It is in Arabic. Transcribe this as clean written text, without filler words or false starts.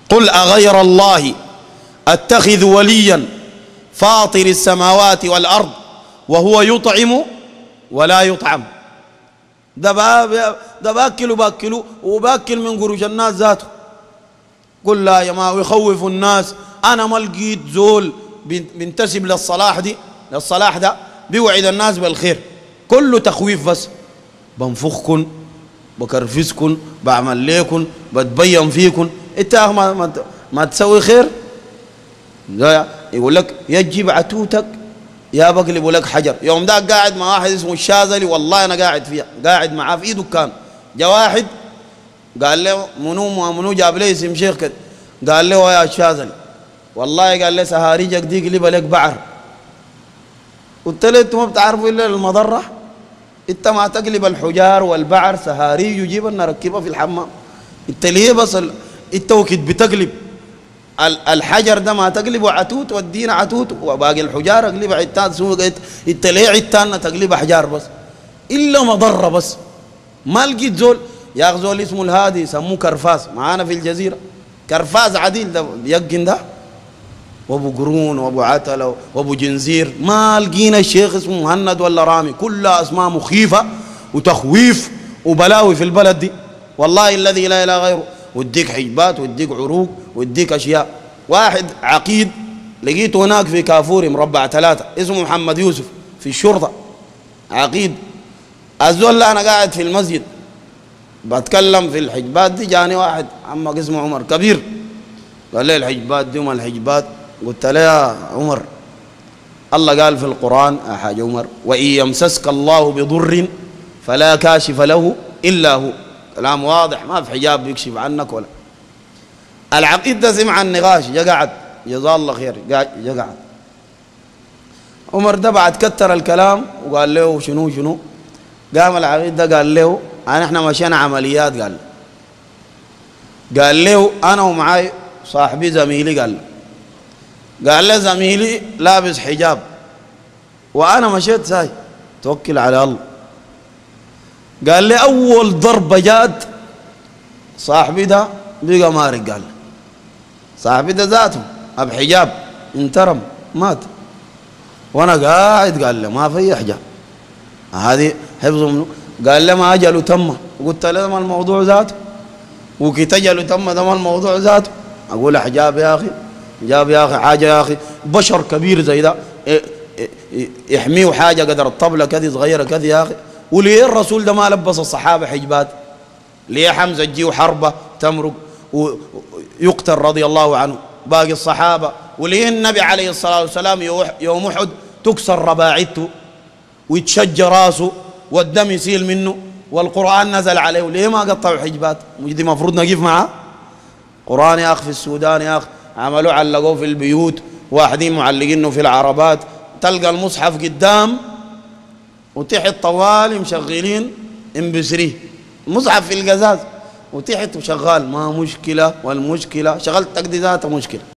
قل أغير الله أتخذ وليا فاطر السماوات والأرض وهو يطعم ولا يطعم. ده باكل وباكل من قروش الناس ذاته. قل لا يا ما يخوف الناس. أنا ما لقيت زول بينتسب للصلاح ده بيوعد الناس بالخير، كله تخويف بس. بنفخكن، بكرفسكن، بعمل ليكن، بتبين فيكن. انت ما تسوي خير. يقول لك يجيب عتوتك يا بقلب لك حجر. يوم ده قاعد مع واحد اسمه الشاذلي، والله انا قاعد معاه في دكان. جا واحد قال له منو جاب لي اسم شيخ كده، قال له يا الشاذلي والله قال لي سهاريجك دي قلب لك بعر. قلت له انتوا ما بتعرفوا الا المضره، انت ما تقلب الحجار والبعر سهاريج يجيب نركبها في الحمام. انت ليه بس انت وقت بتقلب الحجر ده ما تقلبه عتوت ودينا عتوت، وباقي الحجار اقلبها عتان. انت ليه عتان تقلبها حجار بس؟ الا مضره بس. ما لقيت زول. يا اخي زول اسمه الهادي سموه كرفاس معانا في الجزيره، كرفاس عديل ده بيقن ده، وابو قرون وابو عتله وابو جنزير. ما لقينا الشيخ اسمه مهند ولا رامي، كلها اسماء مخيفه وتخويف وبلاوي في البلد دي. والله الذي لا اله غيره. وديك حجبات واديك عروق واديك اشياء. واحد عقيد لقيته هناك في كافوري مربع 3 اسمه محمد يوسف في الشرطه، عقيد. الزول انا قاعد في المسجد بتكلم في الحجبات دي، جاني واحد عمك اسمه عمر كبير، قال لي الحجبات دي وما الحجبات. قلت له يا عمر الله قال في القرآن يا حاج عمر وإن يمسسك الله بضر فلا كاشف له إلا هو. كلام واضح، ما في حجاب بيكشف عنك ولا. العقيد ده سمع النقاش، جا قعد جزاه الله خير، جا قعد. عمر ده بعد كتر الكلام وقال له شنو. قام العقيد ده قال له احنا مشينا عمليات. قال له انا ومعاي صاحبي زميلي، قال له زميلي لابس حجاب وانا مشيت ساي توكل على الله. قال لي اول ضربه جات صاحبي ده بقى مارق. قال صاحبي ده ذاته اب حجاب انترم مات وانا قاعد. قال له ما في حجاب، هذه حفظه منه. قال له ما اجله تم. قلت له ما الموضوع ذاته، وكي اجله تم ده ما الموضوع ذاته. اقول حجاب يا اخي، جاب يا اخي حاجه يا اخي، بشر كبير زي ده يحميه حاجه قدر الطبله كذي صغيره كذي يا اخي. وليه الرسول ده ما لبس الصحابه حجبات؟ ليه حمزه تجيه حربه تمرق ويقتل رضي الله عنه باقي الصحابه؟ وليه النبي عليه الصلاه والسلام يوم احد تكسر رباعته ويتشج راسه والدم يسيل منه والقران نزل عليه؟ ليه ما قطعوا حجبات؟ مش دي المفروض نقف معاه؟ قران يا اخي في السودان يا اخي عملوا علقوه في البيوت، واحدين معلقينه في العربات. تلقى المصحف قدام وتحت طوال مشغلين MP3 مصحف في القزاز وتحت وشغال. ما مشكله، والمشكله شغلت تقديرات مشكله.